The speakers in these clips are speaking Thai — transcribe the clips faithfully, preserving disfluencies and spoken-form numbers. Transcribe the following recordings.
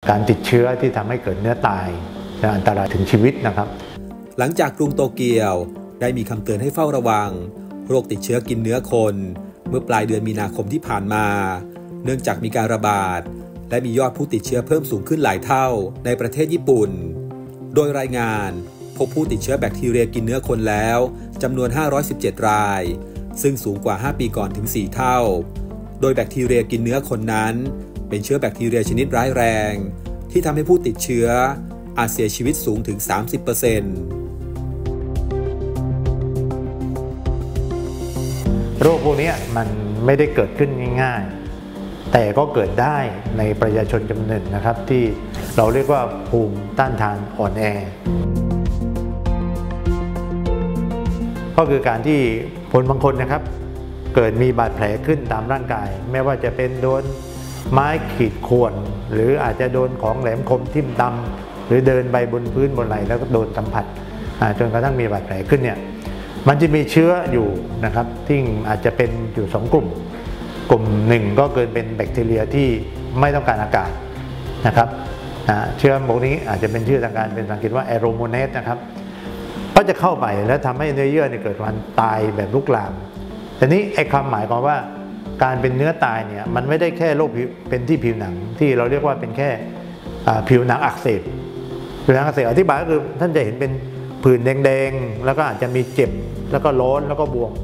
การติดเชื้อที่ทำให้เกิดเนื้อตายและอันตรายถึงชีวิตนะครับหลังจากกรุงโตเกียวได้มีคำเตือนให้เฝ้าระวังโรคติดเชื้อกินเนื้อคนเมื่อปลายเดือนมีนาคมที่ผ่านมาเนื่องจากมีการระบาดและมียอดผู้ติดเชื้อเพิ่มสูงขึ้นหลายเท่าในประเทศญี่ปุ่นโดยรายงานพบผู้ติดเชื้อแบคทีเรียกินเนื้อคนแล้วจำนวนห้าร้อยสิบเจ็ดรายซึ่งสูงกว่าห้าปีก่อนถึงสี่เท่าโดยแบคทีเรียกินเนื้อคนนั้นเป็นเชื้อแบคทีเรียชนิดร้ายแรงที่ทำให้ผู้ติดเชื้ออาจเสียชีวิตสูงถึง สามสิบเปอร์เซ็นต์โรคพวกนี้มันไม่ได้เกิดขึ้นง่ายๆแต่ก็เกิดได้ในประชาชนจำนวนหนึ่งนะครับที่เราเรียกว่าภูมิต้านทานอ่อนแอก็คือการที่คนบางคนนะครับเกิดมีบาดแผลขึ้นตามร่างกายไม่ว่าจะเป็นโดนไม้ขีดข่วนหรืออาจจะโดนของแหลมคมทิ่มตำหรือเดินไปบนพื้นบนไหล่แล้วก็โดนสัมผัสจนกระทั่งมีบาดแผลขึ้นเนี่ยมันจะมีเชื้ออยู่นะครับที่อาจจะเป็นอยู่สองกลุ่มกลุ่มหนึ่งก็เกิดเป็นแบคทีเรียที่ไม่ต้องการอากาศนะครับเชื้อพวกนี้อาจจะเป็นชื่อทางการเป็นภาษาอังกฤษว่าแอโรโมเนสนะครับก็จะเข้าไปแล้วทำให้เนื้อเยื่อเกิดการตายแบบลุกลามแต่นี้ไอ้ความหมายของว่าการเป็นเนื้อตายเนี่ยมันไม่ได้แค่โรคเป็นที่ผิวหนังที่เราเรียกว่าเป็นแค่ผิวหนังอักเสบผิวหนังอักเสบอธิบายก็คือท่านจะเห็นเป็นผื่นแดงๆแล้วก็อาจจะมีเจ็บแล้วก็ร้อนแล้วก็บวม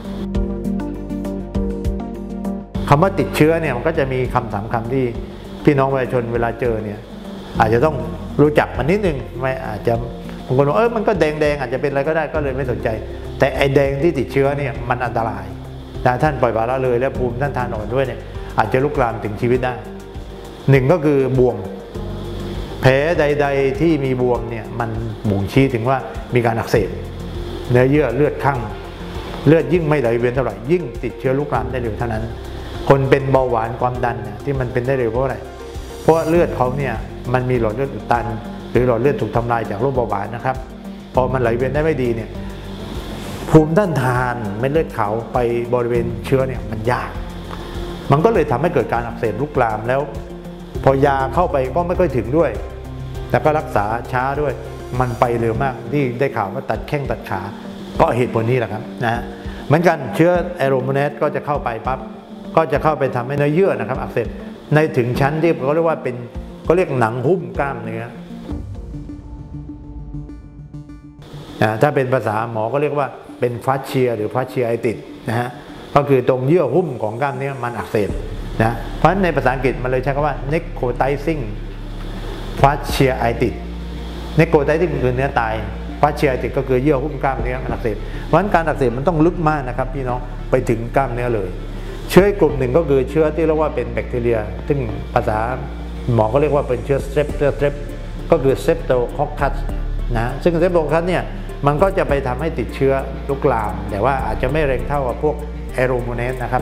คำว่าติดเชื้อเนี่ยมันก็จะมีคำสามคำที่พี่น้องประชาชนเวลาเจอเนี่ยอาจจะต้องรู้จักมันนิดนึงไม่อาจจะบางคนบอกเออมันก็แดงๆอาจจะเป็นอะไรก็ได้ก็เลยไม่สนใจแต่ไอ้แดงที่ติดเชื้อเนี่ยมันอันตรายแต่ท่านปล่อยปละละเลยและภูมิต้านทานอ่อนด้วยเนี่ยอาจจะลุกลามถึงชีวิตได้หนึ่งก็คือบวมแผลใดๆที่มีบวมเนี่ยมันบ่งชี้ถึงว่ามีการอักเสบเนื้อเยื่อเลือดข้างเลือดยิ่งไม่ไหลเวียนเท่าไหร่ยิ่งติดเชื้อลุกลามได้เร็วเท่านั้นคนเป็นเบาหวานความดันเนี่ยที่มันเป็นได้เร็วเพราะอะไรเพราะเลือดเขาเนี่ยมันมีหลอดเลือดอุดตันหรือหลอดเลือดถูกทำลายจากโรคเบาหวานนะครับพอมันไหลเวียนได้ไม่ดีเนี่ยภูมิต้านทานเม็ดเลือดขาวไปบริเวณเชื้อเนี่ยมันยากมันก็เลยทำให้เกิดการอักเสบลุกลามแล้วพอยาเข้าไปก็ไม่ค่อยถึงด้วยแต่ก็รักษาช้าด้วยมันไปเร็วมากที่ได้ข่าวว่าตัดแข้งตัดขาก็เหตุผลนี้แหละครับนะฮะเหมือนกันเชื้อแอโรโมเนสก็จะเข้าไปปั๊บก็จะเข้าไปทำให้เนื้อเยื่อนะครับอักเสบในถึงชั้นที่เขาเรียกว่าเป็นเขาเรียกหนังหุ้มกล้ามเนื้อถ้าเป็นภาษาหมอก็เรียกว่าเป็นฟาสเชียหรือฟาสเชียไอติสนะฮะก็คือตรงเยื่อหุ้มของกล้ามเนื้อมันอักเสบนะเพราะฉะนั้นในภาษาอังกฤษมันเลยใช้คำว่า necrotizing fasciitis necrotizing คือเนื้อตาย fasciitis ก็คือเยื่อหุ้มกล้ามเนื้อมันอักเสบเพราะฉะนั้นการอักเสบมันต้องลึกมากนะครับพี่น้องไปถึงกล้ามเนื้อเลยเชื้อกลุ่มหนึ่งก็คือเชื้อที่เรียกว่าเป็นแบคทีเรียซึ่งภาษาหมอก็เรียกว่าเป็นเชื้อ strep ก็คือ streptococcus นะซึ่ง streptococcus เนี่ยมันก็จะไปทำให้ติดเชื้อลุกลามแต่ว่าอาจจะไม่แรงเท่ากับพวกแอโรโมเนสนะครับ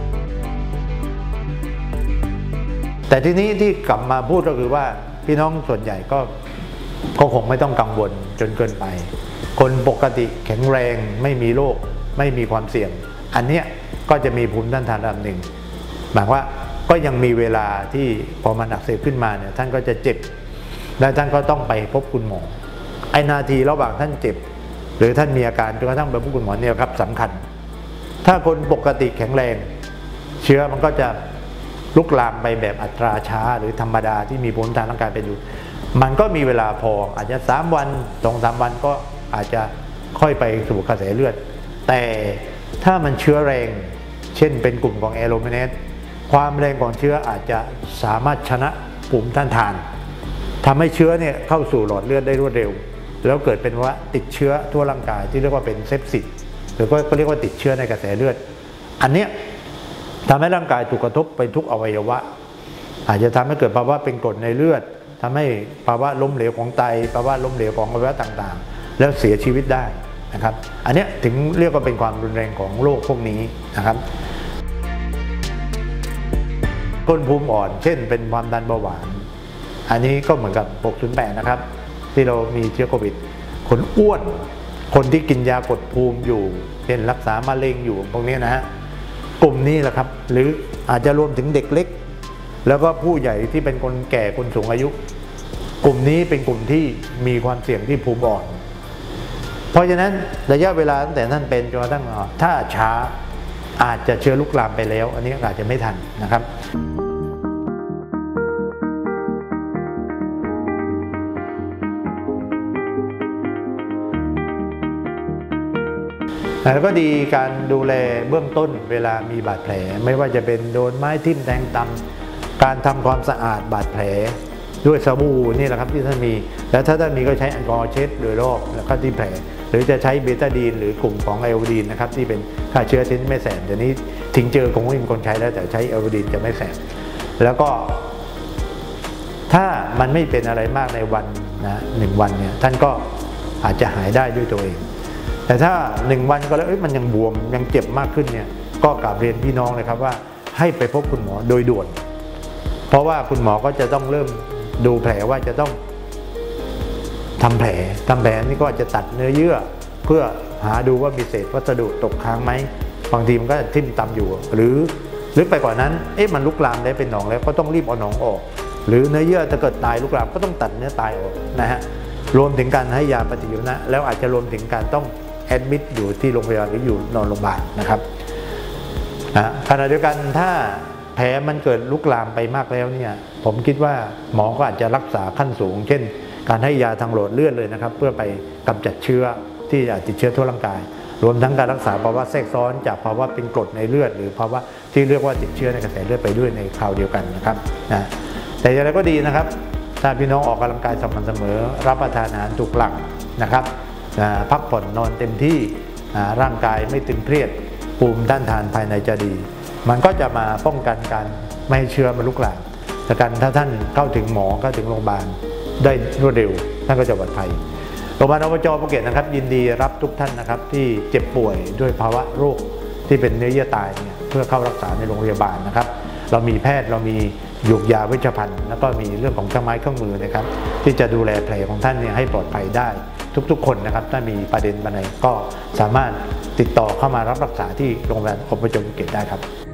แต่ทีนี้ที่กลับมาพูดก็คือว่าพี่น้องส่วนใหญ่ก็ก็คงไม่ต้องกังวลจนเกินไปคนปกติแข็งแรงไม่มีโรคไม่มีความเสี่ยงอันเนี้ยก็จะมีภูมิต้านทานระดับหนึ่งหมายว่าก็ยังมีเวลาที่พอมันอักเสบขึ้นมาเนี่ยท่านก็จะเจ็บและท่านก็ต้องไปพบคุณหมอไอ้นาทีระหว่างท่านเจ็บหรือท่านมีอาการจนกระทั่งไปพบคุณหมอเนี่ยครับสำคัญถ้าคนปกติแข็งแรงเชื้อมันก็จะลุกลามไปแบบอัตราช้าหรือธรรมดาที่มีภูมิต้านทานร่างกายเป็นอยู่มันก็มีเวลาพออาจจะสามวันสองสามวันก็อาจจะค่อยไปสู่กระแสเลือดแต่ถ้ามันเชื้อแรงเช่นเป็นกลุ่มของแอโรโมเนสความแรงของเชื้ออาจจะสามารถชนะภูมิต้านทานทำให้เชื้อเนี่ยเข้าสู่หลอดเลือดได้รวดเร็วแล้วเกิดเป็นว่าติดเชื้อทั่วร่างกายที่เรียกว่าเป็นเซปซิสหรือก็เรียกว่าติดเชื้อในกระแสเลือดอันเนี้ยทำให้ร่างกายถูกกระทบไปทุกอวัยวะอาจจะทำให้เกิดภาวะเป็นกรดในเลือดทำให้ภาวะล้มเหลวของไตภาวะล้มเหลวของอวัยวะต่างๆแล้วเสียชีวิตได้นะครับอันนี้ถึงเรียกว่าเป็นความรุนแรงของโรคพวกนี้นะครับคนภูมิอ่อนเช่นเป็นความดันเบาหวานอันนี้ก็เหมือนกับหกศูนย์แปดนะครับที่เรามีเชื้อโควิดคนอ้วนคนที่กินยากดภูมิอยู่เช่นรักษามะเร็งอยู่พวกนี้นะฮะกลุ่มนี้แหละครับหรืออาจจะรวมถึงเด็กเล็กแล้วก็ผู้ใหญ่ที่เป็นคนแก่คนสูงอายุกลุ่มนี้เป็นกลุ่มที่มีความเสี่ยงที่ภูมิอ่อนเพราะฉะนั้นระยะเวลาตั้งแต่ท่านเป็นจนกระทั่งถ้าช้าอาจจะเชื้อลุกลามไปแล้วอันนี้อาจจะไม่ทันนะครับแล้วก็ดีการดูแลเบื้องต้นเวลามีบาดแผลไม่ว่าจะเป็นโดนไม้ทิ่มแทงตำการทำความสะอาดบาดแผลด้วยสบู่นี่แหละครับที่ท่านมีแล้วถ้าท่านมีก็ใช้แอลกอฮอล์เช็ดโดยรอบแล้วก็ที่แผลหรือจะใช้เบตาดีนหรือกลุ่มของไอโอดีนนะครับที่เป็นฆ่าเชื้อชนิดไม่แสบเดี๋ยวนี้ทิ้งเจอคงไม่มีคนใช้แล้วแต่ใช้ไอโอดีนจะไม่แสบแล้วก็ถ้ามันไม่เป็นอะไรมากในวันนะหนึ่งวันเนี่ยท่านก็อาจจะหายได้ด้วยตัวเองแต่ถ้าหนึ่งวันก็แล้วมันยังบวมยังเจ็บมากขึ้นเนี่ยก็กราบเรียนพี่น้องเลยครับว่าให้ไปพบคุณหมอโดยด่วนเพราะว่าคุณหมอก็จะต้องเริ่มดูแผลว่าจะต้องทำแผลทำแผลนี่ก็จะตัดเนื้อเยื่อเพื่อหาดูว่ามีเศษวัสดุตกค้างไหมบางทีมันก็ทิ่มตำอยู่หรือหรือไปกว่านั้นเอ๊ะมันลุกลามได้เป็นหนองแล้วก็ต้องรีบเอาหนองออกหรือเนื้อเยื่อถ้าเกิดตายลุกลามก็ต้องตัดเนื้อตายออกนะฮะรวมถึงการให้ยาปฏิชีวนะแล้วอาจจะรวมถึงการต้องแอดมิดอยู่ที่โรงพยาบาลหรืออยู่นอนโรงพยาบาลนะครับขณะเดียวกันถ้าแผลมันเกิดลุกลามไปมากแล้วเนี่ยผมคิดว่าหมอก็อาจจะรักษาขั้นสูงเช่นการให้ยาทางหลอดเลือดเลยนะครับเพื่อไปกำจัดเชื้อที่อาจติดเชื้อทั่วร่างกายรวมทั้งการรักษาภาวะแทรกซ้อนจากภาวะเป็นกรดในเลือดหรือภาวะที่เรียกว่าติดเชื้อในกระแสเลือดไปด้วยในคราวเดียวกันนะครับนะแต่อย่างไรก็ดีนะครับถ้าพี่น้องออกกำลังกายสม่ำเสมอรับประทานอาหารถูกหลักนะครับพักผ่อนนอนเต็มที่ร่างกายไม่ตึงเครียดภูมิต้านทานภายในจะดีมันก็จะมาป้องกันการไม่ให้เชื้อมันลุกลามแต่การถ้าท่านเข้าถึงหมอเข้าถึงโรงพยาบาลได้รวดเร็วท่านก็จะปลอดภัยโรงพยาบาลอบจ.ภูเก็ตนะครับยินดีรับทุกท่านนะครับที่เจ็บป่วยด้วยภาวะโรคที่เป็นเนื้อเยื่อตายเนี่ยเพื่อเข้ารักษาในโรงพยาบาลนะครับเรามีแพทย์เรามียุกยาเวชภัณฑ์แล้วก็มีเรื่องของเครื่องไม้เครื่องมือนะครับที่จะดูแลแผลของท่านเนี่ยให้ปลอดภัยได้ทุกๆคนนะครับถ้ามีประเด็นอะไรก็สามารถติดต่อเข้ามารับรักษาที่โรงพยาบาลอบจ.ภูเก็ตได้ครับ